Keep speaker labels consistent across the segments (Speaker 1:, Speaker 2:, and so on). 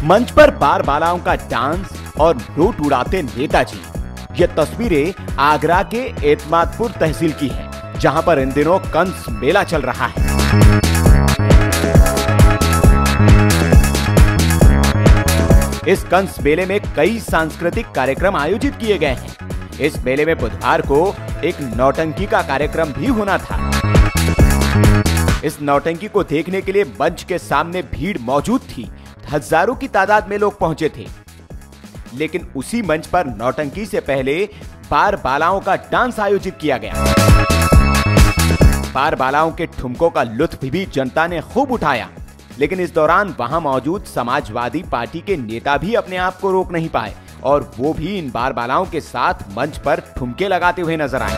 Speaker 1: मंच पर बार बालाओं का डांस और नोट उड़ाते नेताजी। ये तस्वीरें आगरा के एतमादपुर तहसील की है, जहां पर इन दिनों कंस मेला चल रहा है। इस कंस मेले में कई सांस्कृतिक कार्यक्रम आयोजित किए गए हैं। इस मेले में बुधवार को एक नौटंकी का कार्यक्रम भी होना था। इस नौटंकी को देखने के लिए मंच के सामने भीड़ मौजूद थी। हजारों की तादाद में लोग पहुंचे थे। लेकिन उसी मंच पर नौटंकी से पहले बार बालाओं का डांस आयोजित किया गया। बार बालाओं के ठुमकों का लुत्फ भी जनता ने खूब उठाया। लेकिन इस दौरान वहां मौजूद समाजवादी पार्टी के नेता भी अपने आप को रोक नहीं पाए और वो भी इन बार बालाओं के साथ मंच पर ठुमके लगाते हुए नजर आए।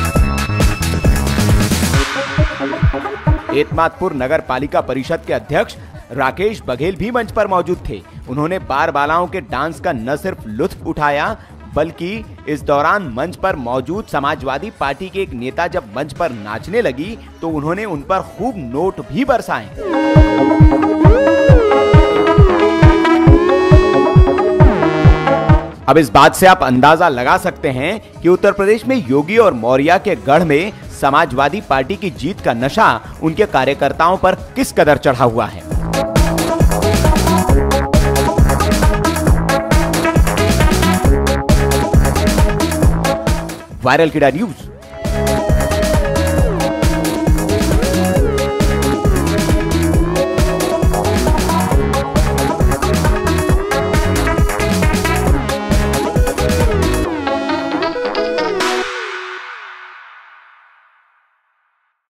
Speaker 1: एतमादपुर नगर पालिका परिषद के अध्यक्ष राकेश बघेल भी मंच पर मौजूद थे। उन्होंने बार बालाओं के डांस का न सिर्फ लुत्फ उठाया, बल्कि इस दौरान मंच पर मौजूद समाजवादी पार्टी के एक नेता जब मंच पर नाचने लगी तो उन्होंने उन पर खूब नोट भी बरसाए। अब इस बात से आप अंदाजा लगा सकते हैं कि उत्तर प्रदेश में योगी और मौर्य के गढ़ में समाजवादी पार्टी की जीत का नशा उनके कार्यकर्ताओं पर किस कदर चढ़ा हुआ है। वायरल किडा न्यूज।